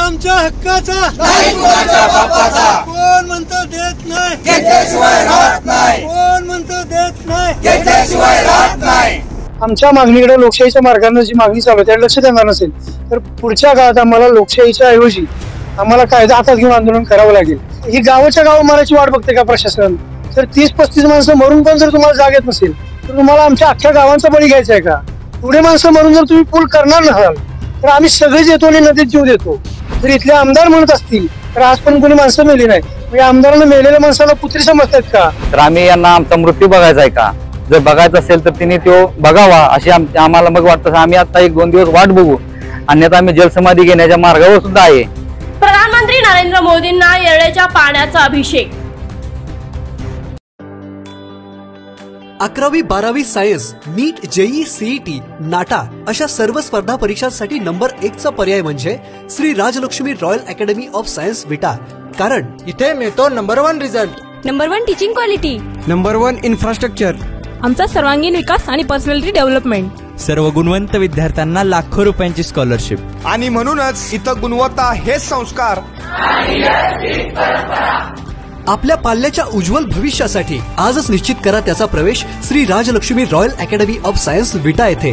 आमच्या हक्काचा नाही कुणाच्या बापाचा कोण म्हणतो देत नाही घेतल्याशिवाय राहत नाही कोण म्हणतो देत नाही घेतल्याशिवाय राहत नाही। आमच्या मागणीकडे लोकशाहीच्या मार्गाने जी मागणी चालू आहे त्याला लक्ष देणार नसेल तर पुढच्या काळात आम्हाला लोकशाहीच्या ऐवजी आम्हाला कायदा हातात घेऊन आंदोलन करावं लागेल। ही गावाच्या गाव मारायची वाट बघते का प्रशासन? तर 30-35 माणसं मरून पण जर तुम्हाला जाग येत नसेल तर तुम्हाला आमच्या अख्ख्या गावांचा बळी घ्यायचा आहे का? एवढे माणसं मरून जर तुम्ही पूल करणार नसाल तर आम्ही सगळेच येतो आणि नदीत जीव देतो। जर इथले आमदार म्हणत असतील तर आजपर्यंत कोणी माणसं मेली नाही, म्हणजे आमदारांना मेलेल्या माणसाला पुत्री समजतात का? तर आम्ही यांना आमचा मृत्यू बघायचा आहे का? जर बघायचा असेल तर तिने तो बघावा अशी आम्हाला मग वाटतं। आम्ही आता 1-2 दिवस वाट बघू, अन्यथा आम्ही जलसमाधी घेण्याच्या मार्गावर सुद्धा आहे। प्रधानमंत्री नरेंद्र मोदींना येळेच्या पाण्याचा अभिषेक। 11वी 12वी science, NEET, JEE, CET, NATA अशा सर्व स्पर्धा परीक्षांसाठी नंबर 1चा पर्याय म्हणजे Shri Rajlakshmi Royal Academy of Science Vita. कारण इथे मिळतो number 1 result, number 1 teaching quality, number 1 infrastructure, आमचा सर्वांगीण विकास आणि पर्सनॅलिटी डेव्हलपमेंट, सर्व गुणवंत विद्यार्थ्यांना लाखो रुपयांची स्कॉलरशिप आणि म्हणूनच इथं गुणवत्ता हेच संस्कार। आपल्या पाल्याच्या उज्ज्वल भविष्यासाठी आजच निश्चित करा त्याचा प्रवेश Shri Rajlakshmi Royal Academy of Science Vita येथे।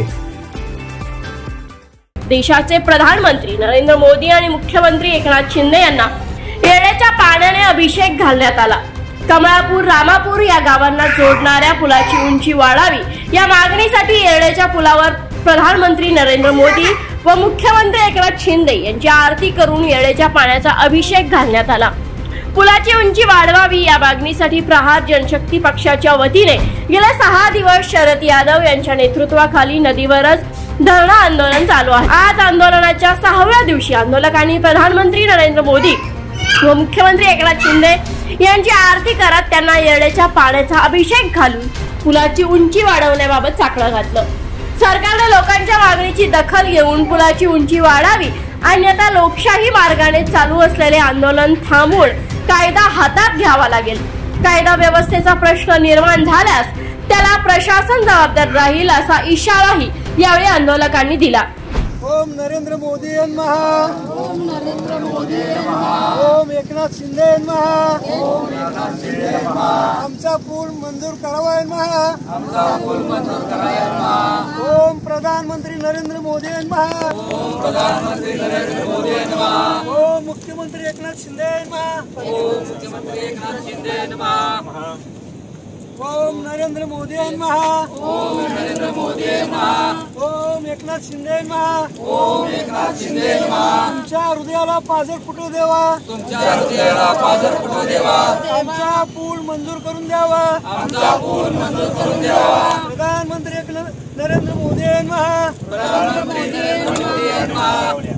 देशाचे प्रधानमंत्री नरेंद्र मोदी आणि मुख्यमंत्री एकनाथ शिंदे यांना येळेच्या पाण्याने अभिषेक घालण्यात आला। कमळापूर, रामापूर या गावांना जोडणाऱ्या पुलाची उंची वाढावी या मागणीसाठी येळेच्या पुलावर प्रधानमंत्री नरेंद्र मोदी व मुख्यमंत्री एकनाथ शिंदे यांची आरती करून येळेच्या पाण्याचा अभिषेक घालण्यात आला। पुलाची उंची वाढवावी या मागणीसाठी प्रहार जनशक्ती पक्षाच्या वतीने गेल्या 6 दिवस शरद यादव यांच्या नेतृत्वाखाली नदीवरच धरणं आंदोलन चालू आहे। आज आंदोलनाच्या 6व्या दिवशी आंदोलकांनी प्रधानमंत्री नरेंद्र मोदी व मुख्यमंत्री एकनाथ शिंदे यांची आरती करत त्यांना येळेच्या पाण्याचा अभिषेक घालून पुलाची उंची वाढवण्याबाबत साकडं घातलं। सरकारने लोकांच्या मागणीची दखल घेऊन पुलाची उंची वाढावी, अन्यथा लोकशाही मार्गाने चालू असलेले आंदोलन थांबवून कायदा हातात घ्यावा लागेल। कायदा व्यवस्थेचा प्रश्न निर्माण झाल्यास त्याला प्रशासन जबाबदार राहील असा इशाराही यावेळी आंदोलकांनी दिला। ओम नरेंद्र मोदी नमः, ओम नरेंद्र मोदी नमः, ओम एकनाथ शिंदे नमः, ओम एकनाथ शिंदे नमः, आमचा पूल मंजूर करावा नमः, आमचा पूल मंजूर करावा नमः, ओम प्रधानमंत्री नरेंद्र मोदी नमः, ओम प्रधानमंत्री नरेंद्र मोदी नमः, ओम मुख्यमंत्री एकनाथ शिंदे नमः, ओम मुख्यमंत्री एकनाथ शिंदे नमः, ओम नरेंद्र मोदी नमः, ओम नरेंद्र मोदी नमः, ओम एकनाथ शिंदे नमः, ओम एकनाथ शिंदे नमः, तुमच्या हृदयाला पाझर फुटू देवा, तुमच्या हृदयाला पाझर फुटू देवा, आमचा पूल मंजूर करून द्यावा, आमचा पूल मंजूर करून द्यावा, प्रधानमंत्री नरेंद्र मोदी नमः, प्रधानमंत्री नरेंद्र मोदी नमः,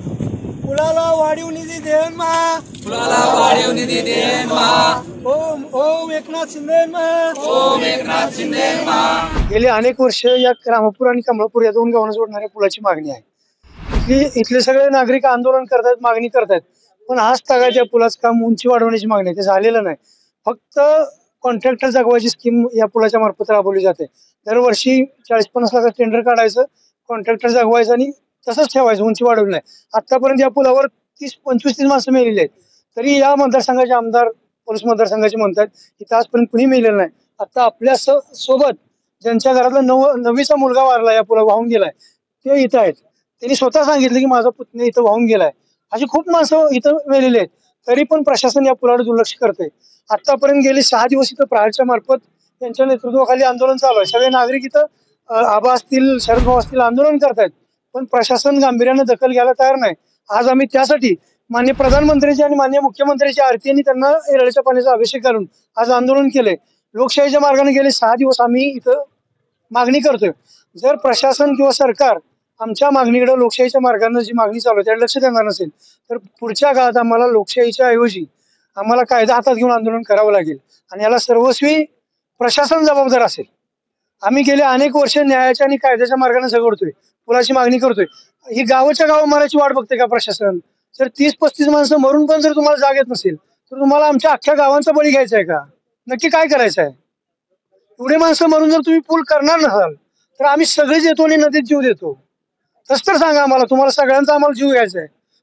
पुलाला वाढीव निधी दे नमः, पुलाला वाढीव निधी दे नमः, ओम ओम एकनाथ शिंदे नमः, ओम एकनाथ शिंदे नमः। गेली अनेक वर्ष या रामापूर आणि कमळापूर या 2 गावांना जोडणाऱ्या पुलाची मागणी आहे। इथले सगळे नागरिक आंदोलन करतात, मागणी करतात, पण आज तागायत या पुलाचं काम उंची वाढवण्याची मागणी आहे, ते झालेलं नाही। फक्त कॉन्ट्रॅक्टर जगवायची स्कीम या पुलाच्या मार्फत राबवली जाते। दरवर्षी 40-50 लाख टेंडर काढायचं, कॉन्ट्रॅक्टर जगवायचं आणि तसंच ठेवायचं, उंची वाढवली नाही। आतापर्यंत या पुलावर 30-25-30 माणसं मेलेली आहेत, तरी या मतदारसंघाचे आमदार पोलीस मतदारसंघाचे म्हणतात की आजपर्यंत कुणी मेलेलं नाही। आता आपल्या सोबत ज्यांच्या घरातला 9वीचा मुलगा वारला या पुला वाहून गेलाय ते इथं आहेत, त्यांनी स्वतः सांगितलं की माझा पुतण्या इथं वाहून गेलाय। अशी खूप माणसं इथं मेलेली आहेत, तरी पण प्रशासन या पुलावर दुर्लक्ष करते। आतापर्यंत गेली 6 दिवस इथं प्रहारच्या मार्फत त्यांच्या नेतृत्वाखाली आंदोलन चालू आहे। सगळे नागरिक इथं आबा असतील, शरद भाऊ असतील आंदोलन करतायत, पण प्रशासन गांभीर्याने दखल घ्यायला तयार नाही। आज आम्ही त्यासाठी माननीय प्रधानमंत्र्यांची आणि माननीय मुख्यमंत्र्यांची आरती आणि त्यांना येळेच्या पाण्याचा अभिषेक घालून आज आंदोलन केले। लोकशाहीच्या मार्गाने गेले 6 दिवस आम्ही इथं मागणी करतोय। जर प्रशासन किंवा सरकार आमच्या मागणीकडे लोकशाहीच्या मार्गाने जी मागणी चालू आहे त्याला लक्ष देणार नसेल तर पुढच्या काळात आम्हाला लोकशाहीच्या ऐवजी आम्हाला कायदा हातात घेऊन आंदोलन करावं लागेल आणि याला सर्वस्वी प्रशासन जबाबदार असेल। आम्ही गेले अनेक वर्ष न्यायाच्या आणि कायद्याच्या मार्गाने झगडतोय, पुलाची मागणी करतोय। ही गावाच्या गाव मारायची वाट बघते का प्रशासन? जर 30-35 माणसं मरून पण जर तुम्हाला जाग येत नसेल तर तुम्हाला आमच्या अख्ख्या गावांचा बळी घ्यायचा आहे का? नक्की काय करायचं आहे? एवढे माणसं मरून जर तुम्ही पूल करणार नसाल तर आम्ही सगळेच येतो आणि नदीत जीव देतो। तसं तर सांगा आम्हाला, तुम्हाला सगळ्यांचा आम्हाला जीव घ्यायचा आहे,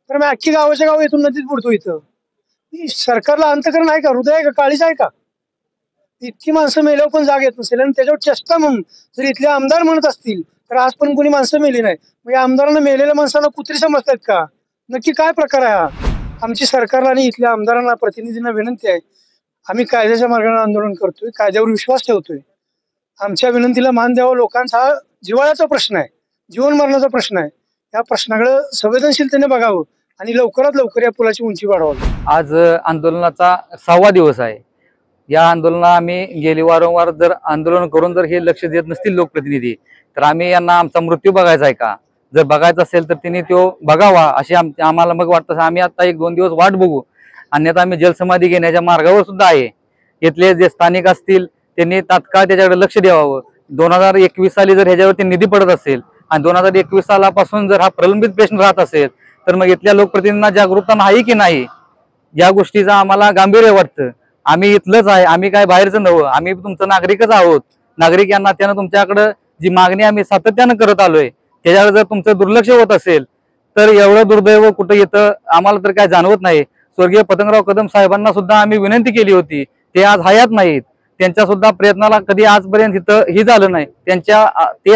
तर मी अख्खी गावाच्या गाव इथून नदीत बुडतो इथं. सरकारला अंतकरण आहे का, हृदय आहे का, काळीज आहे का? इतकी माणसं मेल्यावर पण जाग येत नसेल आणि त्याच्यावर चेष्टा म्हणून जर इथले आमदार म्हणत असतील तर आज पण कोणी माणसं मेली नाही. मग या आमदारांना मेलेल्या माणसांना कुत्री समजतात का? नक्की काय प्रकार आहे हा? आमची सरकारला आणि इथल्या आमदारांना प्रतिनिधींना विनंती आहे, आम्ही कायद्याच्या मार्गाने आंदोलन करतोय, कायद्यावर विश्वास ठेवतोय. आमच्या विनंतीला मान द्यावा. लोकांचा हा जिव्हाळ्याचा प्रश्न आहे, जीवन मरणाचा प्रश्न आहे. या प्रश्नाकडे संवेदनशीलतेने बघावं आणि लवकरात लवकर या पुलाची उंची वाढवावी. आज आंदोलनाचा 6वा दिवस आहे. या आंदोलनाला आम्ही गेली वारंवार जर आंदोलन करून जर हे लक्ष देत नसतील लोकप्रतिनिधी, तर आम्ही यांना आमचा मृत्यू बघायचा आहे का, जर बघायचा असेल तर त्यांनी तो बघावा अशी आम्हाला मग वाटतं. आम्ही आता 1-2 दिवस वाट बघू, अन्यथा आम्ही जलसमाधी घेण्याच्या मार्गावर सुद्धा आहे. इथले जे स्थानिक असतील त्यांनी तात्काळ त्याच्याकडे लक्ष द्यावं. 2021 साली जर ह्याच्यावरती निधी पडत असेल आणि 2021 सालापासून जर हा प्रलंबित प्रश्न राहत असेल तर मग इथल्या लोकप्रतिनिधींना जागरूकता नाही की नाही, या गोष्टीचा आम्हाला गांभीर्य वाटतं. आम्ही इथलंच आहे, आम्ही काय बाहेरचं नव्हतं, आम्ही तुमचं नागरिकच आहोत. नागरिक या नात्यानं तुमच्याकडं जी मागणी आम्ही सातत्यानं करत आलोय त्याच्यावर जर तुमचं दुर्लक्ष होत असेल तर एवढं दुर्दैव कुठं येतं आम्हाला तर काय जाणवत नाही. स्वर्गीय पतंगराव कदम साहेबांना सुद्धा आम्ही विनंती केली होती, ते आज हयात नाहीत. त्यांच्या सुद्धा प्रयत्नाला कधी आजपर्यंत इथं ही झालं नाही. ते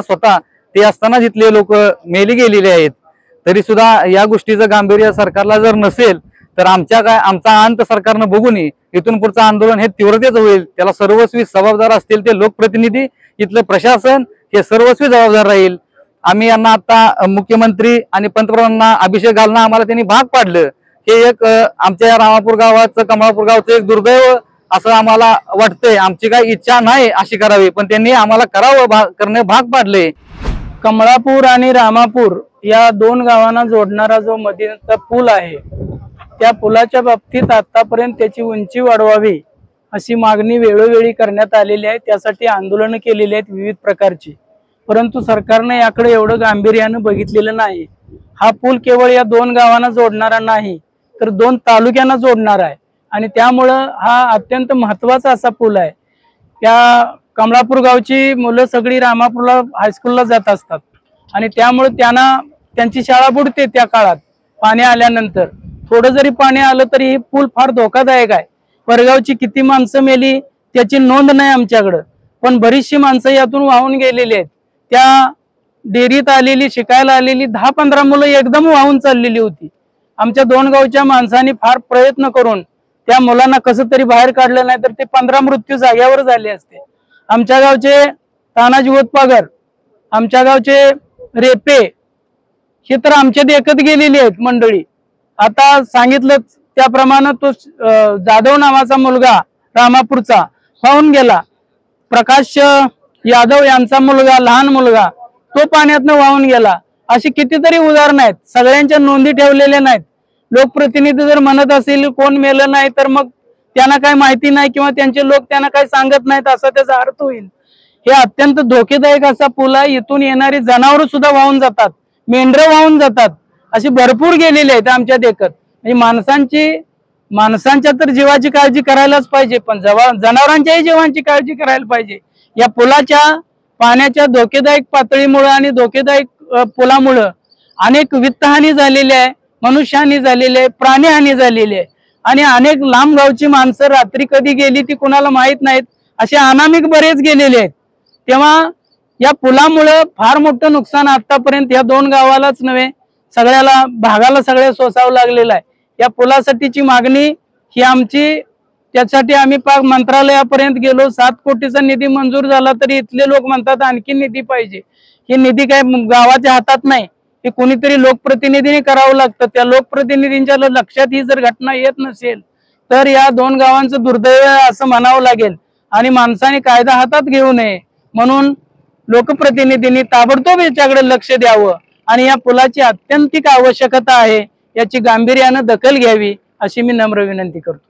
असताना जिथले लोक मेली गेलेले आहेत. तरी सुद्धा या गोष्टीचं गांभीर्य सरकारला जर नसेल तर आमचा अंत सरकारनं बघू नये. इथून पुढचं आंदोलन हे तीव्रतेच होईल. त्याला सर्वस्वी जबाबदार असतील ते लोकप्रतिनिधी, इथलं प्रशासन हे सर्वस्वी जबाबदार राहील. आम्ही यांना आता मुख्यमंत्री आणि पंतप्रधानांना अभिषेक घालणं आम्हाला त्यांनी भाग पाडलं. हे एक आमच्या रामापूर गावाचं, कमळापूर गावचं एक दुर्दैव असं आम्हाला वाटतंय. आमची काही इच्छा नाही अशी करावी, पण त्यांनी आम्हाला करणे भाग पाडले. कमळापूर आणि रामापूर या 2 गावांना जोडणारा जो मधीलचा पूल आहे, त्या पुलाच्या बाबतीत आतापर्यंत त्याची उंची वाढवावी अशी मागणी वेळोवेळी करण्यात आलेली आहे. त्यासाठी आंदोलन केलेली आहेत विविध प्रकारची, परंतु सरकारने याकडे एवढं गांभीर्यानं बघितलेलं नाही. हा पूल केवळ या 2 गावांना जोडणारा नाही तर 2 तालुक्यांना जोडणारा आहे आणि त्यामुळं हा अत्यंत महत्वाचा असा पूल आहे. त्या कमळापूर गावची मुलं सगळी रामापूरला हायस्कूलला जात असतात आणि त्यामुळे त्यांची शाळा बुडते. त्या काळात पाणी आल्यानंतर थोडं जरी पाणी आलं तरी हे पूल फार धोकादायक आहे. परगावची किती माणसं मेली त्याची नोंद नाही आमच्याकडं, पण बरीचशी माणसं यातून वाहून गेलेली आहेत. त्या डेअरीत आलेली, शिकायला आलेली 10-15 मुलं एकदम वाहून चाललेली होती. आमच्या 2 गावच्या माणसांनी फार प्रयत्न करून त्या मुलांना कसं तरी बाहेर काढलं, नाही तर ते 15 मृत्यू जाग्यावर झाले असते. आमच्या गावचे तानाजी होतपागर, आमच्या गावचे रेपे हे तर आमच्या देखत गेलेली आहेत मंडळी. आता सांगितलं त्याप्रमाणे तो जाधव नावाचा मुलगा रामापूरचा वाहून गेला. प्रकाश यादव यांचा मुलगा, लहान मुलगा, तो पाण्यातनं वाहून गेला. अशी कितीतरी उदाहरणं आहेत. सगळ्यांच्या नोंदी ठेवलेल्या नाहीत. लोकप्रतिनिधी जर म्हणत असेल कोण मेलं नाही तर मग त्यांना काय माहिती नाही किंवा त्यांचे लोक त्यांना काय सांगत नाहीत असा त्याचा अर्थ होईल. हे अत्यंत धोकेदायक असा पूल आहे. इथून येणारी जनावर सुद्धा वाहून जातात, मेंढरं वाहून जातात, अशी भरपूर गेलेली आहेत आमच्या देखत. म्हणजे माणसांच्या तर जीवाची काळजी करायलाच पाहिजे, पण जनावरांच्याही जीवांची काळजी करायला पाहिजे. या पुलाच्या पाण्याच्या धोकेदायक पातळीमुळे आणि धोकेदायक पुलामुळं अनेक वित्तहानी झालेली आहे, मनुष्यहानी झालेली आहे, प्राणीहानी झालेली आहे आणि अनेक लांब गावची माणसं रात्री कधी गेली ती कुणाला माहित नाहीत, असे अनामिक बरेच गेलेले आहेत. तेव्हा या पुलामुळं फार मोठं नुकसान आतापर्यंत या 2 गावालाच नव्हे सगळ्याला भागाला सगळ्या सोसावं लागलेलं आहे. या पुलासाठीची मागणी ही आमची, त्यासाठी आम्ही पाक मंत्रालयापर्यंत गेलो. 7 कोटीचा निधी मंजूर झाला तरी इथले लोक म्हणतात आणखी निधी पाहिजे. हे निधी काय गावाच्या हातात नाही, हे कोणीतरी लोकप्रतिनिधीने करावं लागतं. त्या लोकप्रतिनिधींच्या लक्षात ही जर घटना येत नसेल तर या 2 गावांचं दुर्दैव असं म्हणावं लागेल आणि माणसाने कायदा हातात घेऊ नये. म्हणून लोकप्रतिनिधींनी ताबडतोब याच्याकडे लक्ष द्यावं आणि या पुलाची अत्यंतिक आवश्यकता आहे, याची गांभीर्यानं दखल घ्यावी अशी मी नम्र विनंती करतो.